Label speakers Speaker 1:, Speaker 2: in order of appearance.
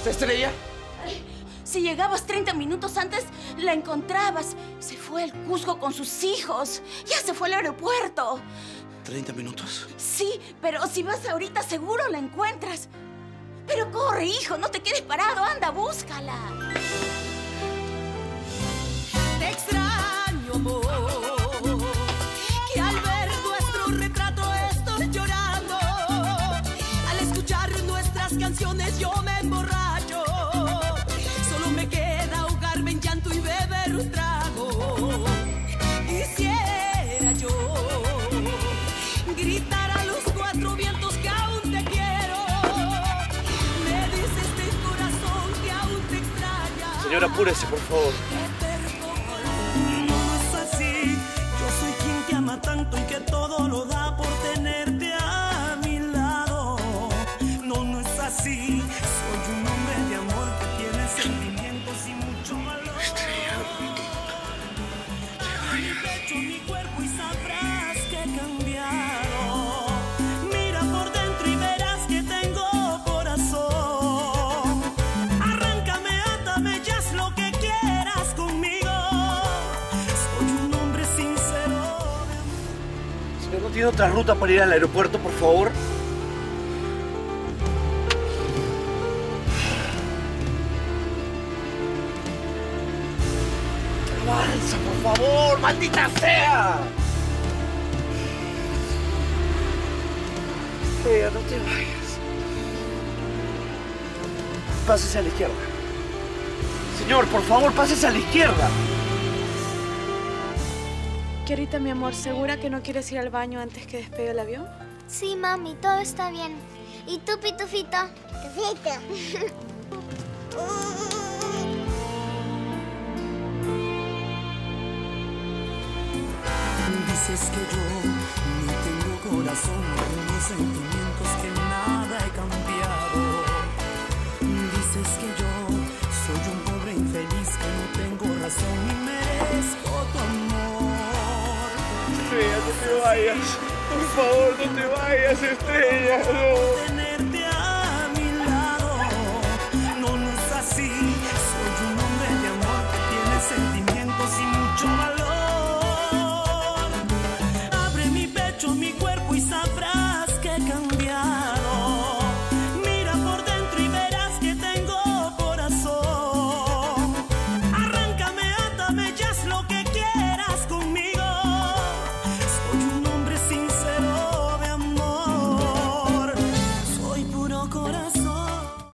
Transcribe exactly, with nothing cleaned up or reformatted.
Speaker 1: encontraste, Estrella?
Speaker 2: Si llegabas treinta minutos antes, la encontrabas. Se fue al Cusco con sus hijos. Ya se fue al aeropuerto.
Speaker 1: ¿treinta minutos?
Speaker 2: Sí, pero si vas ahorita seguro la encuentras. Pero corre, hijo, no te quedes parado. Anda, búscala.
Speaker 3: Te extraño, amor, que al ver nuestro retrato estoy llorando. Al escuchar nuestras canciones yo me emborracho. Solo me queda ahogarme en llanto y beber un trago. Quisiera yo gritar a los cuatro vientos que aún te quiero. Me dice este corazón que aún te extraña.
Speaker 1: Señora, apúrese, por favor.
Speaker 4: Tanto y que todo lo da por tenerte a mi lado. No, no es así. Soy un hombre de amor que tiene sentimientos y mucho valor.
Speaker 1: Estrella,
Speaker 4: mi pecho, mi cuerpo y sabrás que he cambiado. Mira por dentro y verás que tengo corazón. Arráncame, átame, ya haz lo que quieras conmigo. Soy un hombre sincero.
Speaker 1: ¿no tiene otra ruta para ir al aeropuerto, por favor? ¡Avanza, por favor! ¡Maldita sea! Estrella, no te vayas. Pásese a la izquierda. Señor, por favor, pásese a la izquierda.
Speaker 5: Kiarita, mi amor, ¿segura que no quieres ir al baño antes que despegue el avión?
Speaker 6: Sí, mami, todo está bien. ¿Y tú, Pitufito? Pitufito.
Speaker 4: Dices que yo no tengo corazón, no tengo sentimientos, que nada he cambiado. Dices que yo soy un pobre infeliz, que no tengo razón y merezco tu amor.
Speaker 1: Estrella, no te vayas. Por favor, no te vayas, Estrella. No.
Speaker 4: Tenerte a mi lado. No, no es así. Soy un hombre de amor que tiene sentimientos y mucho valor. Abre mi pecho, mi cuerpo y sabrás que he cambiado. Mira por dentro y verás que tengo corazón. Arráncame, átame, ya haz lo que quieras conmigo. Soy un hombre sincero de amor. Soy puro corazón.